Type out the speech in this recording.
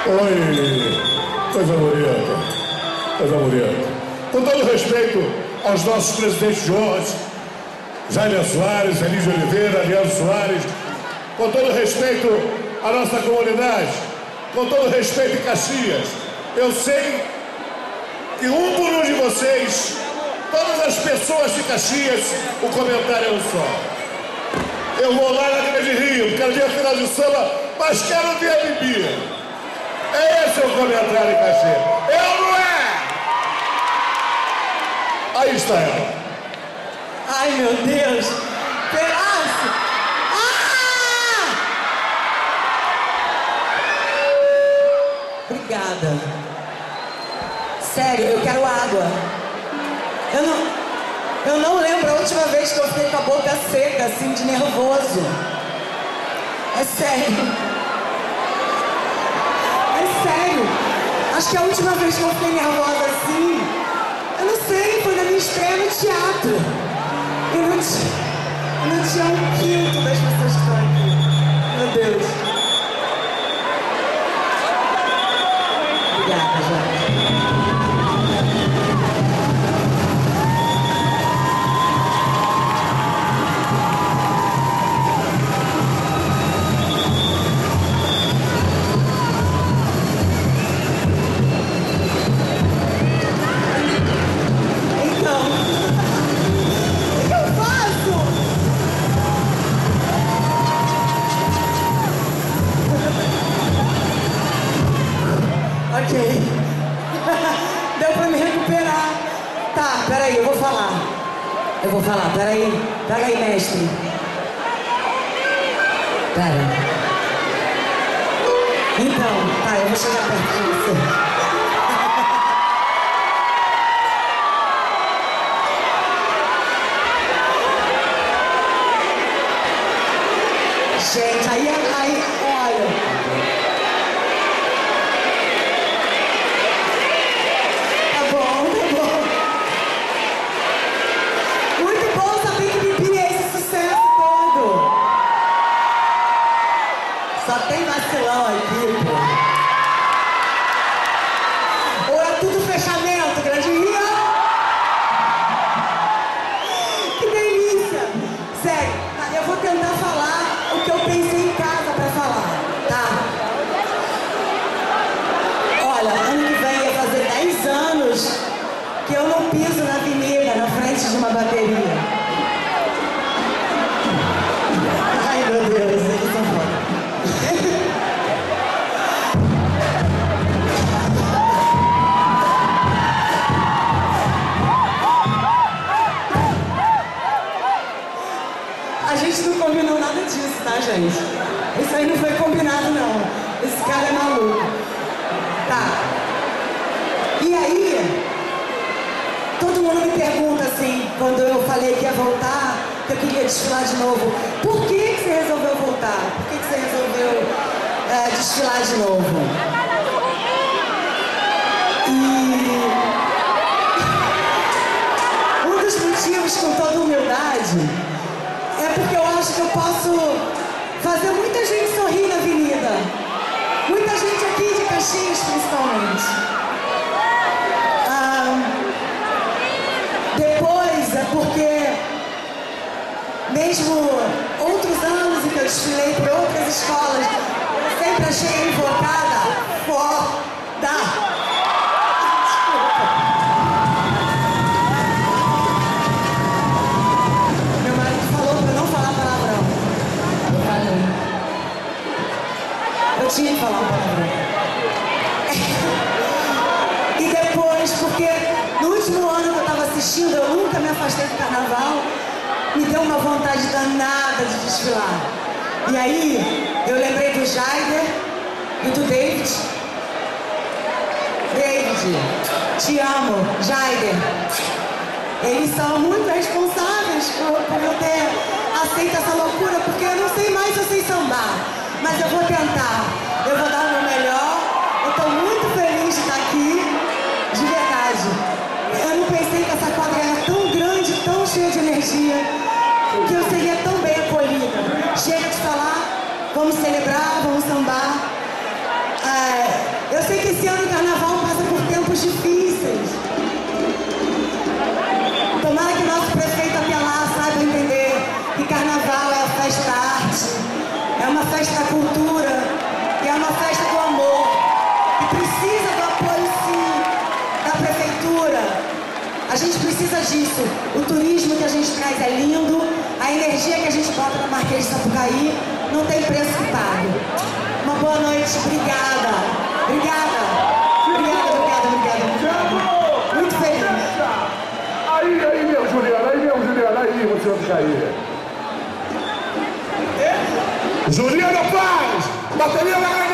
Oi, coisa bonita, coisa bonita. Com todo respeito aos nossos presidentes de honra, Jair Soares, Elísio Oliveira, Leandro Soares, com todo respeito à nossa comunidade, com todo respeito em Caxias, eu sei que um por um de vocês, todas as pessoas de Caxias, o comentário é um só. Eu vou lá na Grande Rio, quero ver a final de samba, mas quero ver a Bibi. Esse é o comentário em Caxias. É ou não é? Aí está ela. Ai, meu Deus. Pedaço. Ah! Obrigada. Sério, eu quero água. Eu não lembro a última vez que eu fiquei com a boca seca, assim, de nervoso. É sério. É sério. Acho que a última vez que eu fiquei nervosa assim, eu não sei, foi na minha estreia no teatro. Eu não tinha um quinto das pessoas que estão aqui. Meu Deus. Obrigada, gente. Deu pra me recuperar. Tá, peraí, eu vou falar, peraí, mestre. Pera. Então, tá, eu vou chegar perto de você. Gente, aí, olha. Só tem vacilão aqui, pô. Ou é tudo fechamento, Grande Rio? Que delícia! Sério, eu vou tentar falar o que eu pensei em casa pra falar, tá? Olha, ano que vem ia fazer 10 anos que eu não piso na avenida, na frente de uma bateria. Ai, meu Deus, eles são foda. A gente não combinou nada disso, tá, gente? Isso aí não foi combinado, não. Esse cara é maluco. Tá. E aí, todo mundo me pergunta assim, quando eu falei que ia voltar, que eu queria desfilar de novo. Por que você resolveu voltar? Por que você resolveu desfilar de novo? E um dos motivos, com toda humildade, é porque eu acho que eu posso fazer muita gente sorrir na avenida. Muita gente aqui de Caxias, principalmente. Depois é porque, mesmo outros anos em que eu desfilei por outras escolas, eu sempre achei invocada foda. Eu tinha que falar um palavrão. E depois, porque no último ano que eu estava assistindo, eu nunca me afastei do carnaval, me deu uma vontade danada de desfilar. E aí, eu lembrei do Jaider e do David. David, te amo, Jaider. Eles são muito responsáveis por eu ter aceito essa loucura, porque eu não sei mais se eu sei sambar. Mas eu vou tentar, eu vou dar o meu melhor. Eu estou muito feliz de estar aqui, de verdade. Eu não pensei que essa quadra era tão grande, tão cheia de energia, que eu seria tão bem acolhida. Chega de falar, vamos celebrar, vamos sambar. Eu sei que esse ano o carnaval passa por tempos difíceis. Tomara que nosso prefeito até lá saiba entender que carnaval é a festa da arte, é uma festa da cultura, e é uma festa do amor, que precisa do apoio, sim, da prefeitura. A gente precisa disso. O turismo que a gente traz é lindo, a energia que a gente bota na Marquês de Sapucaí não tem preço que pague. Uma boa noite, obrigada. Obrigada. Muito feliz. Aí, meu Juliano, aí você vai ficar aí. Juliana Paz, bateria na